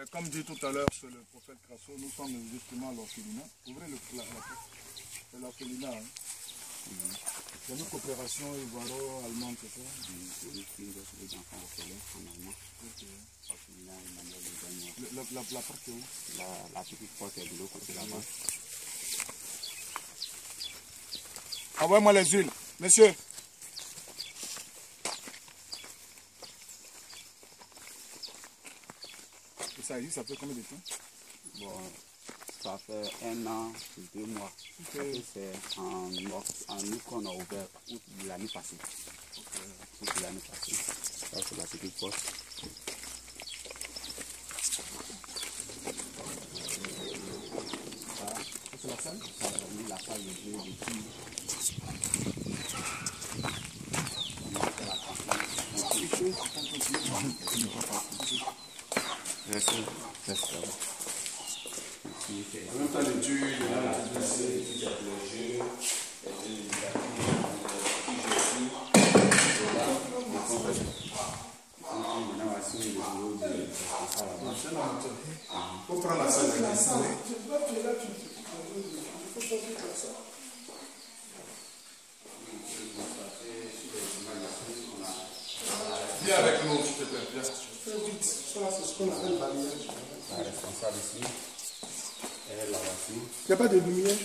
Comme dit tout à l'heure, c'est le prophète Crasso, nous sommes justement à l'orphelinat. Ouvrez la porte. C'est l'orphelinat. Hein. C'est une coopération ivoiro-allemande, c'est ça? Les enfants orphelins en allemand. La porte est où? La petite porte est de l'autre côté là-bas. Envoyez-moi les huiles. Monsieur. Et ça existe, ça fait combien de temps? Bon, ça fait 1 an, 2 mois. C'est en août qu'on a ouvert, août de l'année passée. Août de l'année passée. Ça, c'est la petite porte. C'est la salle? Ça, c'est la salle de jeu de filles. En même temps, les dieux, il y a les jeux, il faut prendre la salle de dessin. Viens avec nous, s'il te plaît. Viens. Fais vite. Ça, c'est ce qu'on appelle balayage. La responsable ici. Elle est là aussi. Il n'y a pas de lumière.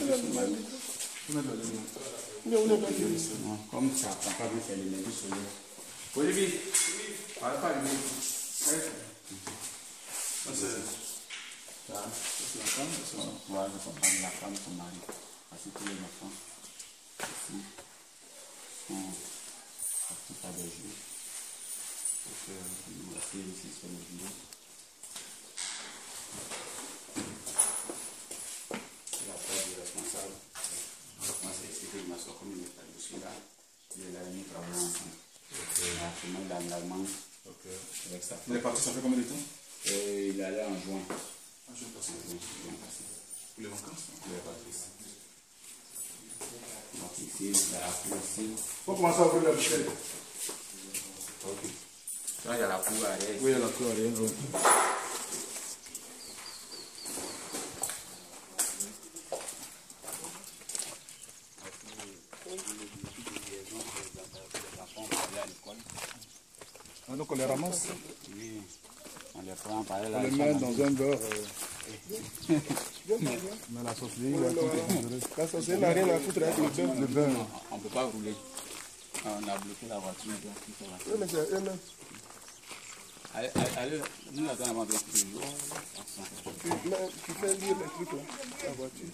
Comme ça, on n'a pas vu faire l'énergie solaire. Olivier, on n'a pas vu. Ça, c'est la femme, voilà, la femme, son mari. Ainsi tous les enfants. Ici, sont partis à des jeux. Donc, ici, sur le vidéo. La place du responsable. Moi, c'est expliqué que ma soeur, comme je suis là, il est là, nous travaillons ensemble. Il est en Allemagne. Avec sa femme. Il est parti, ça fait combien de temps? Il est allé en juin. En juin passé. Pour les vacances? Il est parti ici. Donc ici, il y a la cour ici. Il faut commencer à ouvrir la boucherie. Ok. Là, il y a la cour arrière. Oui, il y a la cour arrière. Oui. Ah, donc on les ramasse? Oui. On les prend par là. On les met dans un beurre. Mais la saucisse, la saucisse n'a rien à foutre avec le beurre. On ne peut pas rouler. On a bloqué la voiture. Oui, mais c'est eux-mêmes. Allez, nous attendons avant de toujours. Tu fais lire les trucs là, la voiture.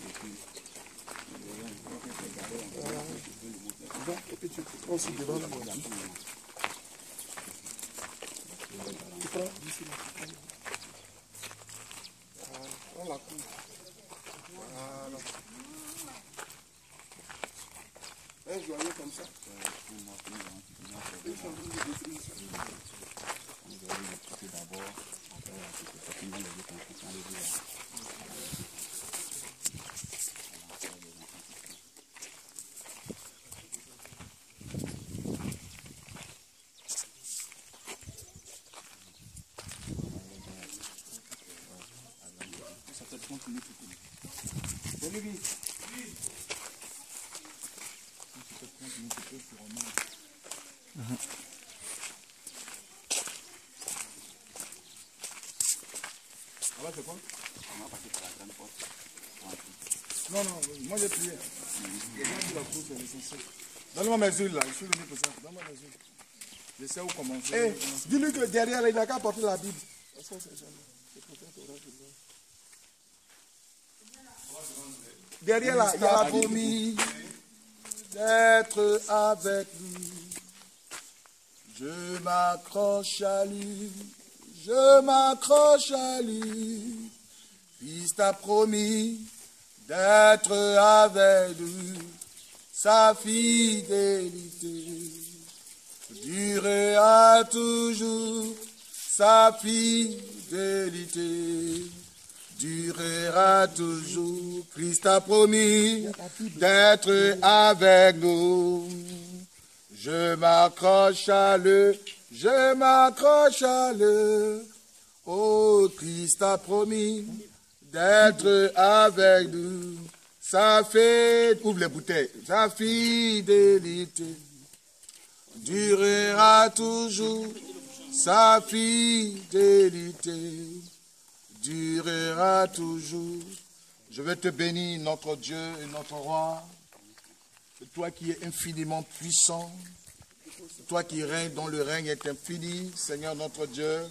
Et puis tu prends aussi devant la voiture. Tu prends d'ici là. On la coupe. Voilà. Un joyau comme ça. Olivier. Ah ouais, c'est quoi? On va passer par la grande porte. Non, non, moi j'ai prié. Les gens qui la cour, c'est l'essentiel. Donne-moi mes huiles là, je suis venu pour ça. Donne-moi mes huiles. Je sais où commencer. Hey, dis-lui que derrière, il n'a qu'à porter la Bible. Ça, c'est jamais. Derrière là, il a promis d'être avec nous. Je m'accroche à lui, je m'accroche à lui. Christ a promis d'être avec lui. Sa fidélité durera toujours. Sa fidélité durera toujours. Christ a promis d'être avec nous. Je m'accroche à lui, je m'accroche à lui. Oh, Christ a promis d'être avec nous. Sa fidélité, ouvre les bouteilles, sa fidélité durera toujours. Sa fidélité durera toujours. Je vais te bénir, notre Dieu et notre roi. Toi qui es infiniment puissant, toi qui règnes, dont le règne est infini, Seigneur notre Dieu.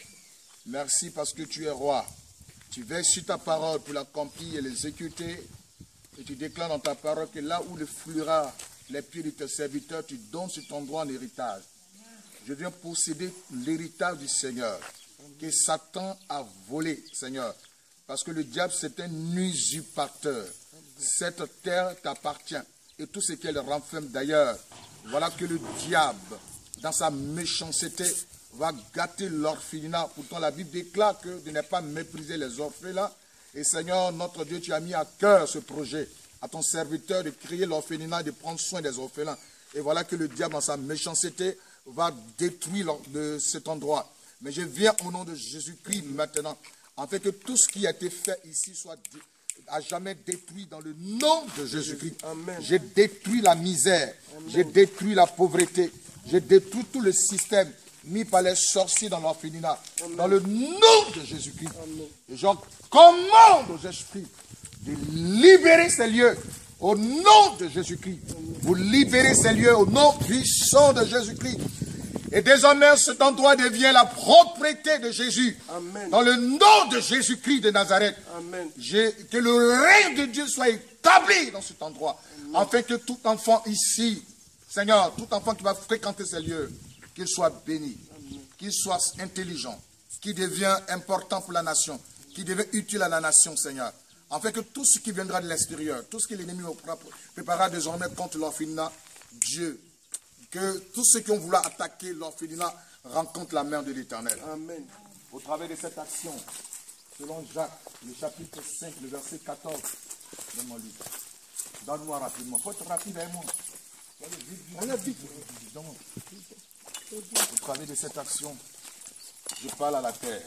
Merci parce que tu es roi. Tu veilles sur ta parole pour l'accomplir et l'exécuter. Et tu déclares dans ta parole que là où le fluira les pieds de tes serviteurs, tu donnes sur ton droit en héritage. Je viens posséder l'héritage du Seigneur, que Satan a volé, Seigneur. Parce que le diable, c'est un usurpateur. Cette terre t'appartient. Et tout ce qu'elle renferme d'ailleurs. Voilà que le diable, dans sa méchanceté, va gâter l'orphelinat. Pourtant, la Bible déclare que de ne pas mépriser les orphelins. Et Seigneur, notre Dieu, tu as mis à cœur ce projet, à ton serviteur de créer l'orphelinat, de prendre soin des orphelins. Et voilà que le diable, dans sa méchanceté, va détruire cet endroit. Mais je viens au nom de Jésus-Christ maintenant, afin que tout ce qui a été fait ici soit à jamais détruit dans le nom de Jésus-Christ. J'ai détruit la misère, j'ai détruit la pauvreté, j'ai détruit tout le système mis par les sorciers dans l'orphelinat. Dans le nom de Jésus-Christ. Et je commande aux esprits de libérer ces lieux au nom de Jésus-Christ. Vous libérez ces lieux au nom puissant de Jésus-Christ. Et désormais, cet endroit devient la propriété de Jésus. Amen. Dans le nom de Jésus-Christ de Nazareth. Amen. Que le règne de Dieu soit établi dans cet endroit. Amen. Afin que tout enfant ici, Seigneur, tout enfant qui va fréquenter ces lieux, qu'il soit béni, qu'il soit intelligent, qu'il devient important pour la nation, qu'il devient utile à la nation, Seigneur. Afin que tout ce qui viendra de l'extérieur, tout ce que l'ennemi préparera désormais contre l'orphelinat, Dieu, que tous ceux qui ont voulu attaquer l'orphelinat rencontrent la main de l'Éternel. Amen. Au travers de cette action, selon Jacques, le chapitre 5, le verset 14, donne-moi lui. Donne-moi rapidement. Il faut être rapide avec moi. Allez vite. Au travers de cette action, je parle à la terre.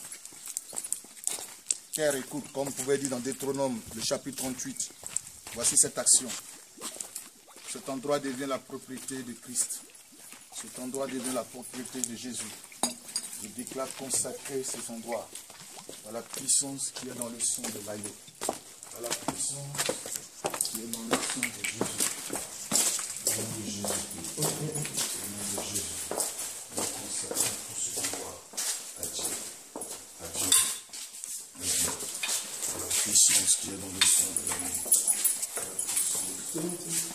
Terre, écoute, comme vous pouvez dire dans Deutéronome, le chapitre 38. Voici cette action. Cet endroit devient la propriété de Christ. Cet endroit devient la propriété de Jésus. Je déclare consacrer cet endroit à la puissance qui est dans le sang de l'agneau. À la puissance qui est dans le sang de Jésus. Au nom de Jésus. Au nom de Jésus. Nous consacrons tout cet endroit à Dieu. À Dieu. À Dieu. À la puissance qui est dans le sang de l'agneau. À la puissance qui est dans le sang de Jésus.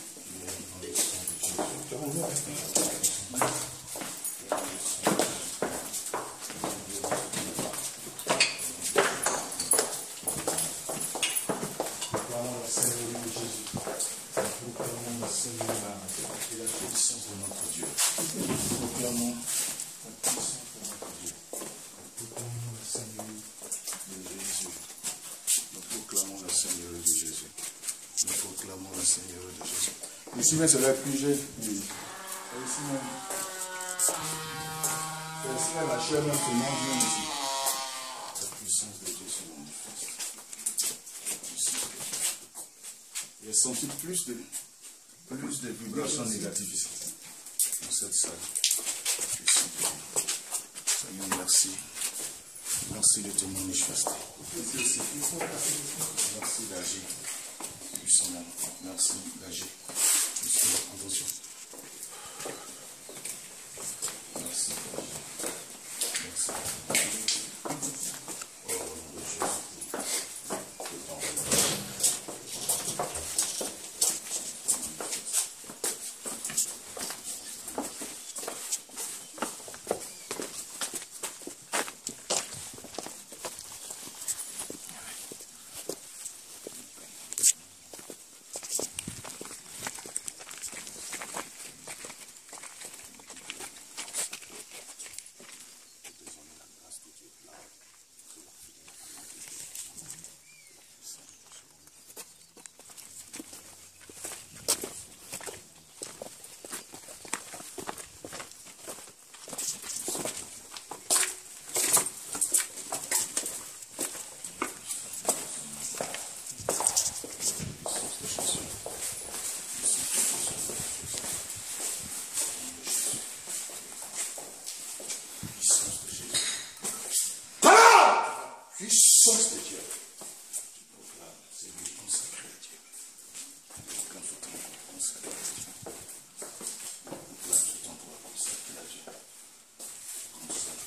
Ici même c'est leur pugé. Ici même. Ici même la chair même se mange même ici. La puissance de Dieu se manifeste. J'ai senti plus de vibrations négatives ici. Dans cette salle. Seigneur, merci. Merci de te manifester. Merci d'agir. Puissamment. Merci d'agir. Attention. Merci. Merci. Oh, au nom de Jésus. puissance de Dieu. Tu proclames, c'est lui consacré à Dieu. Proclame ce temps pour consacrer à Dieu. Proclame ce temps pour consacrer à Dieu. Consacre.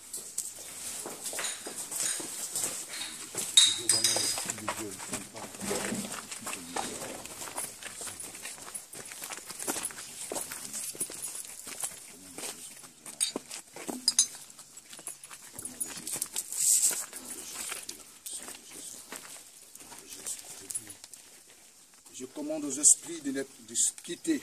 Je commande aux esprits de se quitter.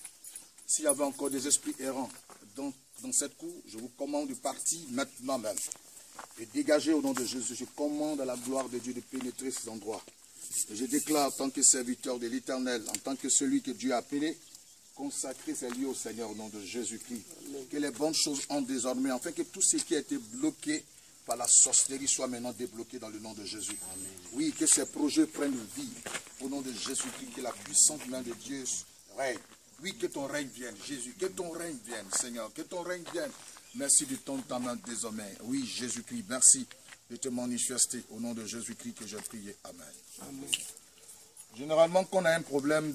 S'il y avait encore des esprits errants dans cette cour, je vous commande de partir maintenant même. Et dégager au nom de Jésus. Je commande à la gloire de Dieu de pénétrer ces endroits. Et je déclare en tant que serviteur de l'Éternel, en tant que celui que Dieu a appelé, consacrer ces lieux au Seigneur au nom de Jésus-Christ. Que les bonnes choses entrent désormais, afin que tout ce qui a été bloqué par la sorcellerie soit maintenant débloqué dans le nom de Jésus. Amen. Oui, que ces projets prennent vie au nom de Jésus-Christ, que la puissante main de Dieu règne. Oui, que ton règne vienne, Jésus, que ton règne vienne, Seigneur, que ton règne vienne. Merci de ton ta main désormais. Oui, Jésus-Christ, merci de te manifester au nom de Jésus-Christ que j'ai prié. Amen. Amen. Généralement, quand on a un problème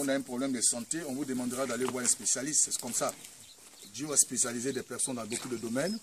de santé, on vous demandera d'aller voir un spécialiste. C'est comme ça. Dieu a spécialisé des personnes dans beaucoup de domaines.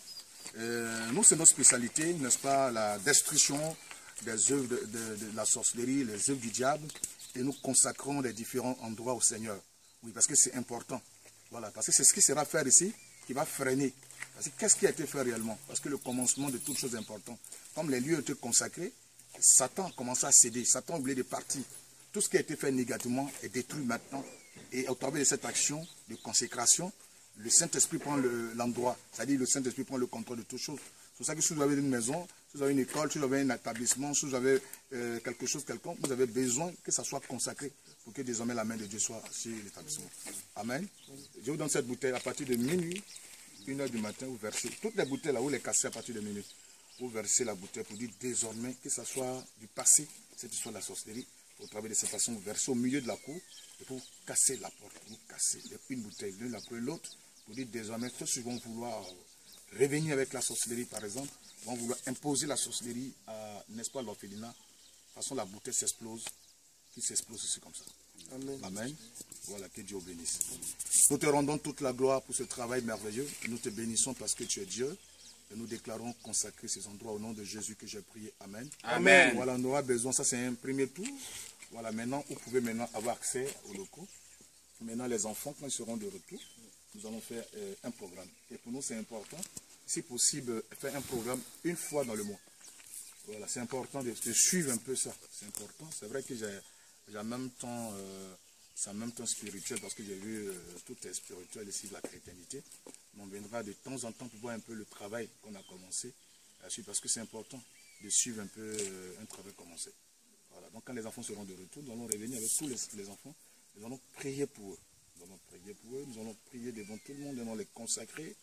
Nous, c'est notre spécialité, n'est-ce pas, la destruction des œuvres de la sorcellerie, les œuvres du diable. Et nous consacrons les différents endroits au Seigneur. Oui, parce que c'est important. Voilà, parce que c'est ce qui sera fait ici qui va freiner. Parce que qu'est-ce qui a été fait réellement? Parce que le commencement de toute chose importante, comme les lieux étaient consacrés, Satan a commencé à céder. Satan a oublié de partir. Tout ce qui a été fait négativement est détruit maintenant. Et au travers de cette action de consécration, le Saint-Esprit prend l'endroit. C'est-à-dire le Saint-Esprit prend le contrôle de toutes choses. C'est pour ça que si vous avez une maison, si vous avez une école, si vous avez un établissement, si vous avez quelque chose quelconque, vous avez besoin que ça soit consacré pour que désormais la main de Dieu soit sur l'établissement. Amen. Je vous donne cette bouteille à partir de minuit, 1h du matin, vous versez. Toutes les bouteilles là, vous les cassez à partir de minuit. Vous versez la bouteille pour dire désormais que ça soit du passé, cette histoire de la sorcellerie. Au travers de cette façon, vous versez au milieu de la cour et vous cassez la porte. Vous cassez une bouteille l'une après l'autre pour dire désormais ceux qui vont vouloir revenir avec la sorcellerie, par exemple, vont vouloir imposer la sorcellerie à, n'est-ce pas, l'orphelinat. De toute façon, la bouteille s'explose, qui s'explose aussi comme ça. Amen. Amen. Voilà, que Dieu bénisse. Nous te rendons toute la gloire pour ce travail merveilleux. Nous te bénissons parce que tu es Dieu. Et nous déclarons consacrer ces endroits au nom de Jésus que j'ai prié. Amen. Amen. Voilà, on aura besoin, ça c'est un premier tour. Voilà, maintenant, vous pouvez maintenant avoir accès aux locaux. Maintenant, les enfants, quand ils seront de retour, nous allons faire un programme. Et pour nous, c'est important, si possible, faire un programme une fois dans le mois. Voilà, c'est important de suivre un peu ça. C'est important. C'est vrai que j'ai en même temps, c'est en même temps spirituel parce que j'ai vu tout est spirituel ici, la chrétienté. Mais on viendra de temps en temps pour voir un peu le travail qu'on a commencé parce que c'est important de suivre un peu un travail commencé. Voilà. Donc quand les enfants seront de retour, nous allons revenir avec tous les enfants. Nous allons prier pour eux. Nous allons prier pour eux. Nous allons prier devant tout le monde. Nous allons les consacrer.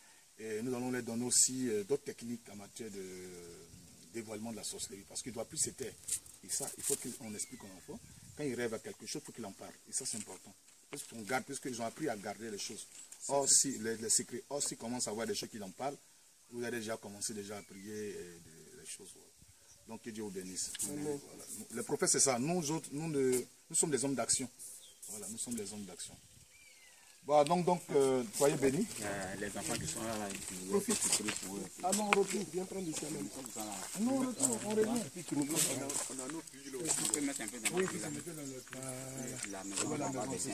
Et nous allons leur donner aussi d'autres techniques en matière de dévoilement de la sorcellerie. Parce qu'il ne doit plus se taire. Et ça, il faut qu'on explique aux enfants. Quand ils rêvent à quelque chose, il faut qu'ils en parlent. Et ça, c'est important. Parce qu'on garde, parce qu'ils ont appris à garder les choses. Or, si les secrets, or, s'ils commencent à voir des choses qu'ils en parlent, vous avez déjà commencé à prier les choses. Voilà. Donc, que Dieu vous bénisse. Voilà. Le prophète, c'est ça. Nous autres, nous sommes des hommes d'action. Voilà, nous sommes des hommes d'action. Bon, donc soyez bénis. Les enfants qui sont là, ils profitent pour eux. Ah non, on retourne, viens prendre ici même. Non, on retourne, on revient. On a nos piles. On peut mettre un peu dans oui, c'est un peu dans la maison. La maison,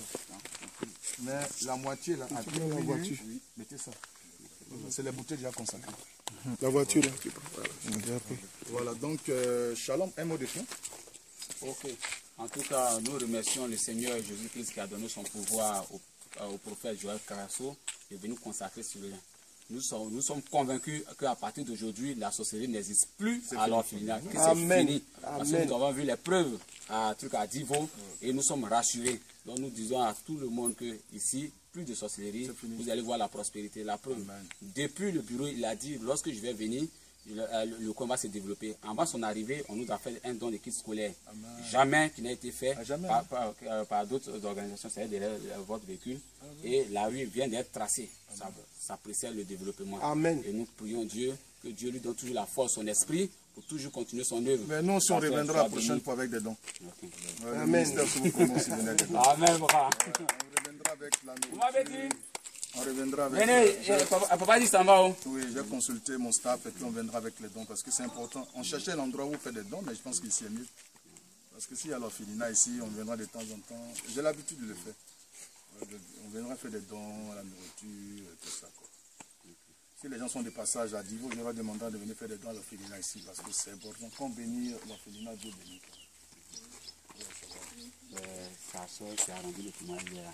mais la moitié là, à la voiture. Oui, mettez ça. C'est les bouteilles déjà consacrées. La voiture là. Voilà, donc Shalom, un mot de fin. Ok. En tout cas, nous remercions le Seigneur Jésus-Christ qui a donné son pouvoir au prophète Joël Carasso de venir consacrer ce lien. Nous sommes convaincus qu'à partir d'aujourd'hui, la sorcellerie n'existe plus à l'orphelinat, que c'est fini. Parce que nous avons vu les preuves à Divo et nous sommes rassurés. Donc nous disons à tout le monde que ici, plus de sorcellerie, vous allez voir la prospérité, la preuve. Amen. Depuis le bureau, il a dit, lorsque je vais venir, le combat s'est développé. Avant son arrivée, on nous a fait un don de kit scolaire. Amen. Jamais qui n'a été fait par d'autres organisations, c'est-à-dire votre véhicule. Amen. Et la rue vient d'être tracée. Ça précède le développement. Amen. Et nous prions Dieu que Dieu lui donne toujours la force, son esprit, pour toujours continuer son œuvre. Mais nous aussi, on reviendra la prochaine fois avec des dons. Okay. Le ministère se vous commence à donner des dons. Amen, papa. On reviendra avec la Vous m'avez dit? On reviendra avec... Venez, papa dit ça va où? Oui, j'ai consulté mon staff et puis on viendra avec les dons parce que c'est important. On cherchait l'endroit où faire des dons, mais je pense qu'ici est mieux. Parce que s'il y a l'orphelinat ici, on viendra de temps en temps. J'ai l'habitude de le faire. On viendra faire des dons, la nourriture, tout ça, quoi. Si les gens sont de passage à Divo, je leur demanderai de venir faire des dons à l'orphelinat ici parce que c'est important. Quand bénir l'orphelinat, Dieu bénit. Sa soeur qui a rendu le témoin hier.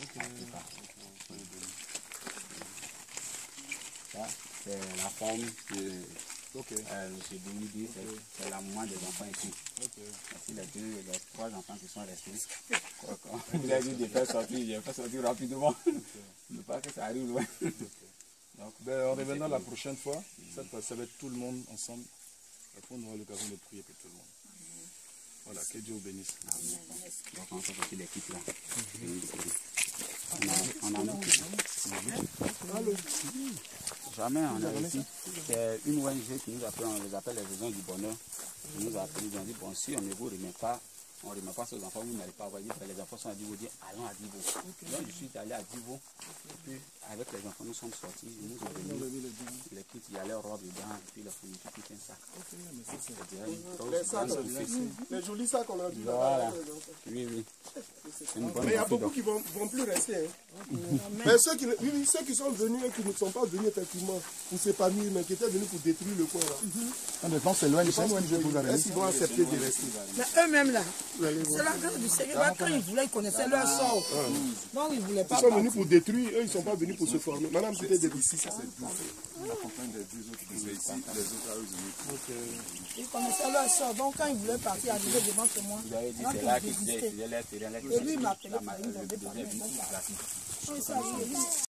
Ça, c'est la forme que M. Bouni dit, c'est la maman des enfants ici. Voici les 3 enfants qui sont restés. Vous avez dit de faire sortir, j'ai fait sortir rapidement. Ne pas que ça arrive loin. Donc, on reviendra la prochaine fois. Cette fois, ça va être tout le monde ensemble. Après, on aura l'occasion de prier pour tout le monde. Voilà, que Dieu vous bénisse. Donc, on fait aussi l'équipe là. On a jamais on a ici. C'est une ONG qui nous appelle, on les appelle les Raisons du Bonheur. Ils nous appellent, ils ont dit, bon, si on ne vous remet pas, on ne remet pas ces enfants, vous n'allez pas avoir. Les enfants sont à Divo, dit, allons à Divo. Donc, je suis allé à Divo. Et puis, avec les enfants, nous sommes sortis. Ils nous ont remis les kits, il y a leur robe dedans, et puis la fourniture, tout un sac. Les jolis sacs qu'on a dit là. Voilà. Oui, oui. Mais il y a beaucoup qui ne vont plus rester. Hein. Mais ceux qui sont venus et qui ne sont pas venus effectivement pour s'épanouir, mais qui étaient venus pour détruire le coin là. Maintenant, c'est loin, c'est loin, je vous arrête. Est-ce qu'ils vont accepter de rester? Mais eux-mêmes là, c'est la grâce du Seigneur. Quand ils voulaient, ils connaissaient leur sort. Non, ils ne voulaient pas. Ils sont venus pour détruire, eux ils ne sont pas venus pour se former. Madame, c'était des ici, ça c'est tout. La campagne des 2 autres qui sont ici, les autres à eux. Ils connaissaient leur sort. Donc quand ils voulaient partir, arriver devant chez moi, Vous avez dit, c'est là qu'ils faisaient les terrains. et lui il m'a appelé pour une deuxième.